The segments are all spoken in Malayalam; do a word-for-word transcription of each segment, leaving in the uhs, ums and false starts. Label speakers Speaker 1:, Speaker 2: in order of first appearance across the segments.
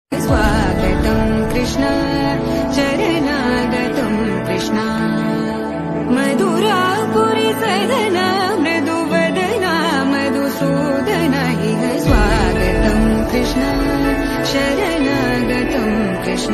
Speaker 1: स्वागतं कृष्ण चरणागतं कृष्ण मधुरापुरी सदन मृदुवदना मधुसूदन इह स्वागतं कृष्ण शरणागतं कृष्ण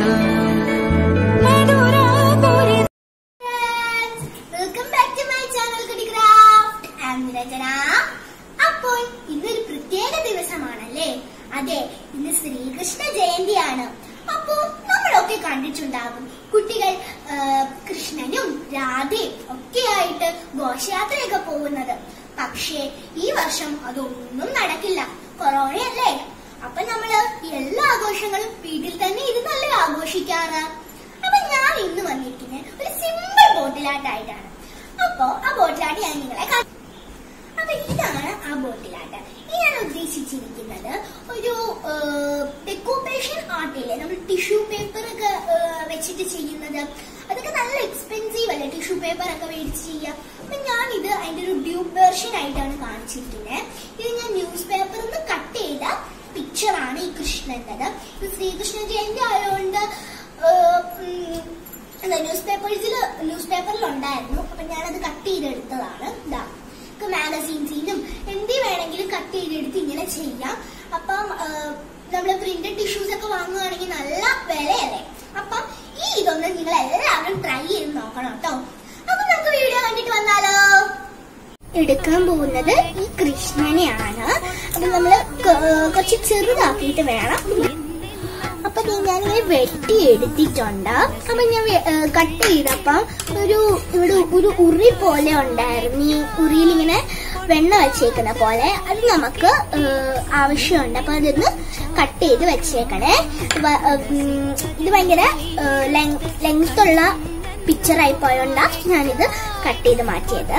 Speaker 1: मधुरापुरी.
Speaker 2: Welcome back to my channel കുട്ടി ക്രാഫ്റ്റ്. I am Rachana. അപ്പോൾ ഇതൊരു പ്രത്യേക ദിവസമാണല്ലേ? അതെ, ഇന്ന് ശ്രീകൃഷ്ണ ജയന്തിയാണ്. അപ്പോ നമ്മളൊക്കെ കണ്ടിട്ടുണ്ടാകും കുട്ടികൾ കൃഷ്ണനും രാധയും ഒക്കെയായിട്ട് ഘോഷയാത്രയൊക്കെ പോകുന്നത്. പക്ഷേ ഈ വർഷം അതൊന്നും നടക്കില്ല, കൊറോണയല്ലേ. അപ്പൊ നമ്മള് എല്ലാ ആഘോഷങ്ങളും വീട്ടിൽ തന്നെ ഇരുന്നല്ലേ ആഘോഷിക്കാറ്. അപ്പൊ ഞാൻ ഇന്ന് വന്നിരിക്കുന്നത് ഒരു സിമ്പിൾ ബോട്ടിലാട്ടായിട്ടാണ്. അപ്പോ ആ ബോട്ടിലാട്ട് ഞാൻ നിങ്ങളെ കാണാം. അപ്പൊ ഇതാണ് ആ ബോട്ടിലാട്ട്. ഞാൻ ഉദ്ദേശിച്ചിരിക്കുന്നത് ഒരു ഡെക്കോറേഷൻ ആർട്ടില്ലേ, നമ്മൾ ടിഷ്യൂ പേപ്പർ ഒക്കെ വെച്ചിട്ട് ചെയ്യുന്നത്. അതൊക്കെ നല്ല എക്സ്പെൻസീവ് അല്ലേ, ടിഷ്യൂ പേപ്പർ ഒക്കെ മേടിച്ച് ചെയ്യാം. അപ്പൊ ഞാൻ ഇത് അതിന്റെ ഒരു ഡ്യൂപ്പ് വേർഷൻ ആയിട്ടാണ് കാണിച്ചിരിക്കുന്നത്. ഇത് ഞാൻ ന്യൂസ് പേപ്പറിൽ നിന്ന് കട്ട് ചെയ്ത പിക്ചറാണ് ഈ കൃഷ്ണന്റേത്. ഇത് ശ്രീകൃഷ്ണ ജയന്തി ആയതുകൊണ്ട് ന്യൂസ് പേപ്പേഴ്സിൽ ന്യൂസ് പേപ്പറിൽ ഉണ്ടായിരുന്നു. അപ്പൊ ഞാനത് കട്ട് ചെയ്തെടുത്തതാണ്. ഇതാ, മാഗസീൻസിനും എന്ത് വേണമെങ്കിലും കട്ട് ചെയ്തെടുത്ത് ഇങ്ങനെ ചെയ്യാം. അപ്പം നമ്മള് പ്രിന്റഡ് ടിഷ്യൂസ് ഒക്കെ വാങ്ങുകയാണെങ്കിൽ നല്ല വിലയല്ലേ. അപ്പം ഈ ഇതൊന്ന് നിങ്ങൾ എല്ലാവരും ട്രൈ ചെയ്ത് നോക്കണം കേട്ടോ. അപ്പൊ നമുക്ക് വീഡിയോ കണ്ടിട്ട് വന്നാലോ. എടുക്കാൻ പോകുന്നത് ഈ കൃഷ്ണനെയാണ്. അപ്പൊ നമ്മള് കുറച്ച് ചെറുതാക്കിയിട്ട് വേണം. അപ്പൊ ഞാനിങ്ങനെ വെട്ടി എടുത്തിട്ടുണ്ട്. അപ്പൊ ഞാൻ കട്ട് ചെയ്തപ്പം ഒരു ഇവിടെ ഒരു ഉറി പോലെ ഉണ്ടായിരുന്നു. ഈ ഉറിയിൽ ഇങ്ങനെ വെണ്ണ വെച്ചേക്കുന്ന പോലെ അത് നമുക്ക് ആവശ്യമുണ്ട്. അപ്പൊ അതൊന്ന് കട്ട് ചെയ്ത് വെച്ചേക്കണേ. ഇത് ഭയങ്കര ലെങ്ത് ഉള്ള പിക്ചറായി പോയോണ്ടാണ് ഞാനിത് കട്ട് ചെയ്ത് മാറ്റിയത്.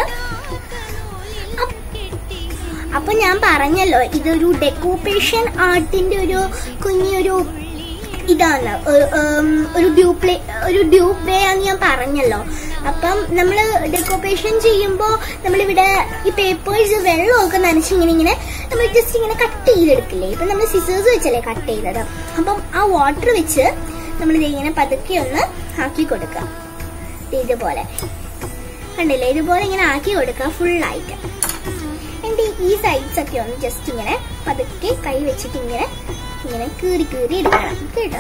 Speaker 2: അപ്പൊ ഞാൻ പറഞ്ഞല്ലോ, ഇതൊരു ഡെക്കോറേഷൻ ആർട്ടിന്റെ ഒരു കുഞ്ഞൊരു ഇതാണ്, ഒരു ഡ്യൂപ്ലേ ഒരു ഡ്യൂപ്പ് വേ ആണെന്ന് ഞാൻ പറഞ്ഞല്ലോ. അപ്പം നമ്മൾ ഡെക്കോറേഷൻ ചെയ്യുമ്പോൾ നമ്മളിവിടെ ഈ പേപ്പേഴ്സ് വെള്ളമൊക്കെ നനച്ചിങ്ങനെ ഇങ്ങനെ നമ്മൾ ജസ്റ്റ് ഇങ്ങനെ കട്ട് ചെയ്തെടുക്കില്ലേ. ഇപ്പൊ നമ്മൾ സിസേഴ്സ് വെച്ചല്ലേ കട്ട് ചെയ്തത്. അപ്പം ആ വാട്ടർ വെച്ച് നമ്മൾ ഇങ്ങനെ പതുക്കെ ഒന്ന് ആക്കി കൊടുക്കുക. ഇതുപോലെ കണ്ടില്ലേ, ഇതുപോലെ ഇങ്ങനെ ആക്കി കൊടുക്കുക ഫുള്ളായിട്ട്. എന്നിട്ട് ഈ സൈഡ്സ് ഒക്കെ ഒന്ന് ജസ്റ്റ് ഇങ്ങനെ പതുക്കെ കൈ വെച്ചിട്ട് ഇങ്ങനെ ഇങ്ങനെ കീറി കീറി എടുക്കണം കേട്ടോ.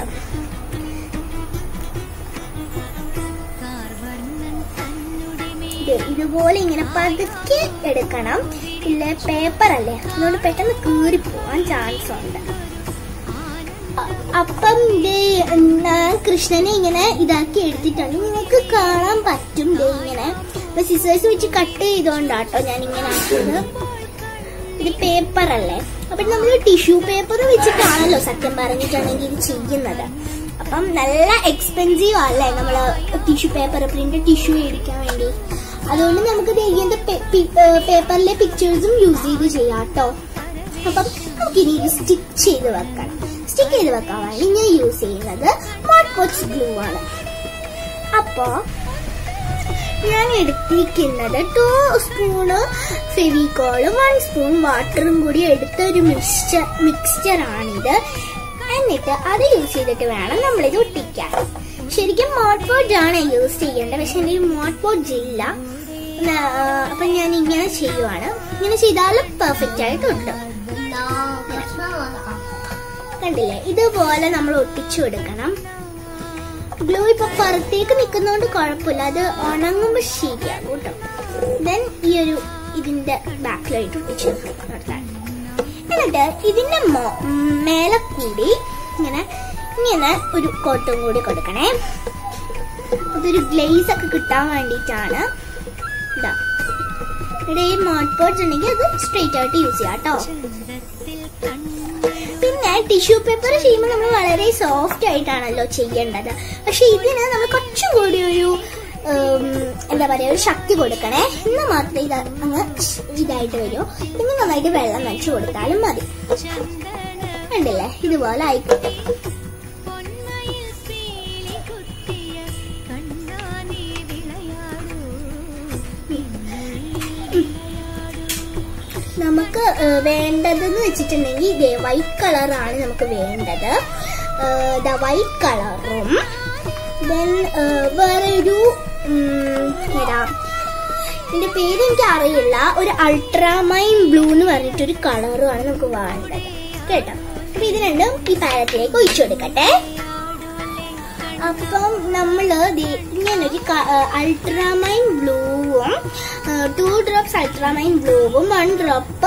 Speaker 2: ഇതുപോലെ ഇങ്ങനെ പതുക്കെ എടുക്കണം. ഇല്ല പേപ്പർ അല്ലേ, അതുകൊണ്ട് പെട്ടെന്ന് കീറി പോവാൻ ചാൻസ് ഉണ്ട്. അപ്പം കൃഷ്ണനെ ഇങ്ങനെ ഇതാക്കി എടുത്തിട്ടുണ്ട്. നിങ്ങൾക്ക് കാണാൻ പറ്റും ഇങ്ങനെ സിസേഴ്സ് വെച്ച് കട്ട് ചെയ്തോണ്ടാട്ടോ ഞാൻ ഇങ്ങനെ ആക്കിയത്. ഇത് പേപ്പർ അല്ലേ, അപ്പൊ നമ്മൾ ടിഷ്യൂ പേപ്പർ വെച്ചിട്ടാണല്ലോ സത്യം പറഞ്ഞിട്ടുണ്ടെങ്കിൽ ഇത് ചെയ്യുന്നത്. അപ്പം നല്ല എക്സ്പെൻസീവ് അല്ലേ നമ്മള് ടിഷ്യൂ പേപ്പർ, പ്രിന്റ് ടിഷ്യൂ മേടിക്കാൻ വേണ്ടി. അതുകൊണ്ട് നമുക്ക് ഇങ്ങനത്തെ പേപ്പറിലെ പിക്ചേഴ്സും യൂസ് ചെയ്ത് ചെയ്യാം കേട്ടോ. അപ്പം നമുക്കിനി ഇത് സ്റ്റിക്ക് ചെയ്ത് വെക്കണം. സ്റ്റിക്ക് ചെയ്ത് വെക്കാൻ വേണ്ടി ഞാൻ യൂസ് ചെയ്യുന്നത് മോഡ് പോച്ച് ഗ്ലൂ ആണ്. അപ്പോ ഞാൻ എടുത്തിരിക്കുന്നത് ടു സ്പൂണ് ഫെവിക്കോളും വൺ സ്പൂൺ വാട്ടറും കൂടി എടുത്ത ഒരു മിക്സ്ചർ മിക്സ്ചറാണിത്. എന്നിട്ട് അത് യൂസ് ചെയ്തിട്ട് വേണം നമ്മളിത് ഒട്ടിക്കാൻ. ശരിക്കും മോഡ് പോഡ്ജ് ആണ് യൂസ് ചെയ്യേണ്ടത്, പക്ഷെ എൻ്റെ മോഡ് പോഡ്ജ് ഇല്ല. അപ്പൊ ഞാൻ ഇങ്ങനെ ചെയ്യുവാണ്. ഇങ്ങനെ ചെയ്താലും പെർഫെക്റ്റ് ആയിട്ട് ഒട്ടും. കണ്ടില്ലേ, ഇതുപോലെ നമ്മൾ ഒട്ടിച്ചു കൊടുക്കണം. ഗ്ലൂ ഇപ്പൊ പുറത്തേക്ക് നിൽക്കുന്നോണ്ട് കുഴപ്പമില്ല, അത് ഉണങ്ങുമ്പോ ശരിയാകും കേട്ടോ. ദെൻ ഈ ഒരു ഇതിന്റെ ബാക്കിലായിട്ട് ഒട്ടിച്ചു നിർത്താൻ. എന്നിട്ട് ഇതിന്റെ മേലെ കൂടി ഇങ്ങനെ ഇങ്ങനെ ഒരു കോട്ടും കൂടി കൊടുക്കണേ. അതൊരു ഗ്ലേസ് ഒക്കെ കിട്ടാൻ വേണ്ടിയിട്ടാണ്. ഇതാ, ഇവിടെ ഈ മോഡ് പോഡ്സ് ഉണ്ടെങ്കിൽ അത് സ്ട്രെയിറ്റ് ആയിട്ട് യൂസ് ചെയ്യാം കേട്ടോ. പിന്നെ ടിഷ്യൂ പേപ്പർ ചെയ്യുമ്പോൾ നമ്മൾ വളരെ സോഫ്റ്റ് ആയിട്ടാണല്ലോ ചെയ്യേണ്ടത്. പക്ഷെ ഇതിന് നമ്മൾ കുറച്ചും കൂടി ഒരു എന്താ പറയാ ഒരു ശക്തി കൊടുക്കണേ. എന്നാൽ മാത്രമേ ഇത് അങ്ങ് ഇതായിട്ട് വരൂ. പിന്നെ നന്നായിട്ട് വെള്ളം നനച്ചു കൊടുത്താലും മതി. കണ്ടില്ലേ, ഇതുപോലെ ആയിക്കോട്ടെ. നമുക്ക് വേണ്ടതെന്ന് വെച്ചിട്ടുണ്ടെങ്കിൽ ഇതേ വൈറ്റ് കളറാണ് നമുക്ക് വേണ്ടത്. വൈറ്റ് കളറും ദെൻ വേറൊരു ഏതാ ഇതിന്റെ പേര് എനിക്ക് അറിയില്ല, ഒരു അൾട്രാമൈൻ ബ്ലൂ എന്ന് പറഞ്ഞിട്ടൊരു കളറുമാണ് നമുക്ക് വേണ്ടത് കേട്ടോ. അപ്പൊ ഇത് രണ്ടും ഈ പാലത്തിലേക്ക് ഒഴിച്ചു കൊടുക്കട്ടെ. അപ്പം നമ്മള് ഇങ്ങനൊരു അൾട്രാമൈൻ ബ്ലൂവും ടു ഡ്രോപ്സ് അൾട്രാമൈൻ ബ്ലൂവും വൺ ഡ്രോപ്പ്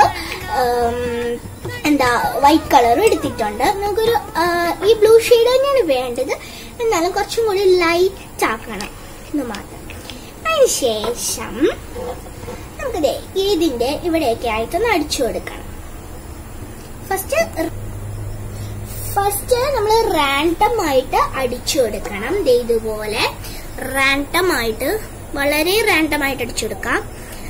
Speaker 2: എന്താ വൈറ്റ് കളറും എടുത്തിട്ടുണ്ട്. നമുക്കൊരു ഈ ബ്ലൂ ഷെയ്ഡ് തന്നെയാണ് വേണ്ടത്, എന്നാലും കുറച്ചും കൂടി ലൈറ്റ് ആക്കണം എന്ന് മാത്രം. അതിനുശേഷം നമുക്കിത് ഇതിന്റെ ഇവിടെയൊക്കെ ആയിട്ടൊന്ന് അടിച്ചു കൊടുക്കണം. ഫസ്റ്റ് ഫസ്റ്റ് നമ്മൾ റാൻഡം ആയിട്ട് അടിച്ചു കൊടുക്കണം. ഇതുപോലെ റാൻഡം ആയിട്ട് വളരെ റാൻഡം ആയിട്ട് അടിച്ചു കൊടുക്കാം.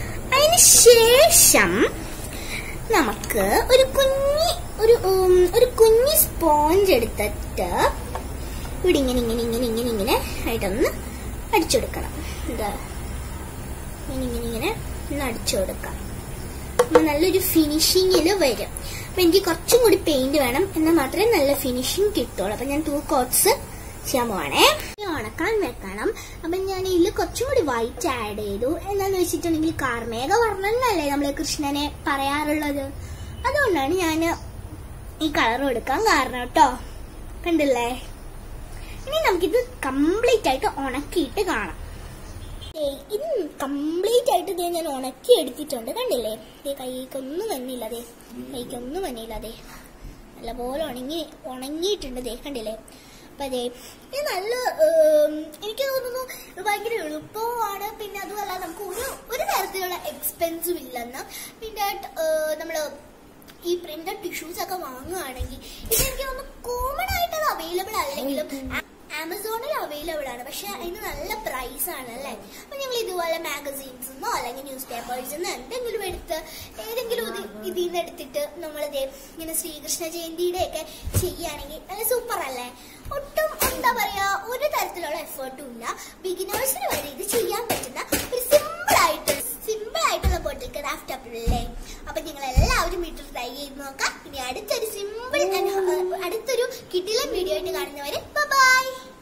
Speaker 2: അതിനുശേഷം നമുക്ക് ഒരു കുഞ്ഞി ഒരു ഒരു കുഞ്ഞി സ്പോഞ്ച് എടുത്തിട്ട് ഇവിടെ ഇങ്ങനെ ഇങ്ങനെ ഇങ്ങനെ ഇങ്ങനെ ഇങ്ങനെ ആയിട്ടൊന്ന് അടിച്ചു കൊടുക്കണം. എന്താ ഇങ്ങനെ ഇങ്ങനെ ഇങ്ങനെ ഒന്ന് അടിച്ചു കൊടുക്കാം. നല്ലൊരു ഫിനിഷിങ്ങിൽ വരും. അപ്പൊ എനിക്ക് കുറച്ചും കൂടി പെയിന്റ് വേണം, എന്നാൽ മാത്രമേ നല്ല ഫിനിഷിങ് കിട്ടുള്ളൂ. അപ്പൊ ഞാൻ ടു കോട്ട്സ് ചെയ്യാൻ പോവാണേ. ഉണക്കാൻ വെക്കണം. അപ്പൊ ഞാൻ ഇതിൽ കുറച്ചും കൂടി വൈറ്റ് ആഡ് ചെയ്തു. എന്താന്ന് വെച്ചിട്ടുണ്ടെങ്കിൽ കാർമേഘ വർണ്ണനല്ലേ നമ്മള് കൃഷ്ണനെ പറയാറുള്ളത്, അതുകൊണ്ടാണ് ഞാൻ ഈ കളർ എടുക്കാൻ കാരണം കേട്ടോ. കണ്ടില്ലേ? ഇനി നമുക്കിത് കംപ്ലീറ്റ് ആയിട്ട് ഉണക്കിയിട്ട് കാണാം. ഇത് കംപ്ലീറ്റ് ആയിട്ട് ഇതേ ഞാൻ ഉണക്കി എടുത്തിട്ടുണ്ട്. കണ്ടില്ലേ? ഇതേ കൈക്കൊന്നും വന്നില്ല, അതെ കൈക്കൊന്നും വന്നില്ല, അതെ നല്ലപോലെ ഉണങ്ങി ഉണങ്ങിയിട്ടുണ്ട്. ദേ കണ്ടില്ലേ? അപ്പൊ അതെ ഇത് നല്ല എനിക്ക് തോന്നുന്നു ഭയങ്കര എളുപ്പമാണ്. പിന്നെ അതുമല്ല നമുക്ക് ഒരു ഒരു തരത്തിലുള്ള എക്സ്പെൻസും ഇല്ലെന്ന്. പിന്നെ നമ്മള് ഈ പ്രിന്റഡ് ടിഷ്യൂസ് ഒക്കെ വാങ്ങുകയാണെങ്കിൽ ഇതെനിക്ക് തോന്നുന്നു കോമൺ ആയിട്ട് അത് അവൈലബിൾ അല്ലെങ്കിലും ആമസോണിൽ അവൈലബിൾ ആണ്, പക്ഷെ അതിന് നല്ല പ്രൈസ് ആണ് അല്ലേ. അപ്പൊ ഞങ്ങൾ ഇതുപോലെ മാഗസീൻസിന്നോ അല്ലെങ്കിൽ ന്യൂസ് പേപ്പേഴ്സിന്നോ എന്തെങ്കിലും എടുത്ത് ഏതെങ്കിലും ഇതിൽ നിന്ന് എടുത്തിട്ട് നമ്മളിതേ ഇങ്ങനെ ശ്രീകൃഷ്ണ ജയന്തിയുടെ ഒക്കെ ചെയ്യുകയാണെങ്കിൽ നല്ല സൂപ്പർ അല്ലേ. ഒട്ടും എന്താ പറയാ ഒരു തരത്തിലുള്ള എഫേർട്ടും ഇല്ല. ബിഗിനേഴ്സിന് വരെ ഇത് ചെയ്യാൻ പറ്റുന്ന ഒരു സിമ്പിൾ ആയിട്ട് സിമ്പിൾ ആയിട്ടുള്ള ബോട്ടിൽ ക്രാഫ്റ്റ് അല്ലേ. അപ്പൊ നിങ്ങൾ എല്ലാവരും വീട്ടിൽ ട്രൈ ചെയ്ത് നോക്കാം. ഇനി അടുത്തൊരു സിമ്പിൾ അടുത്തൊരു കിടിലൻ വീഡിയോ ആയിട്ട് കാണുന്നവരെ ബൈ.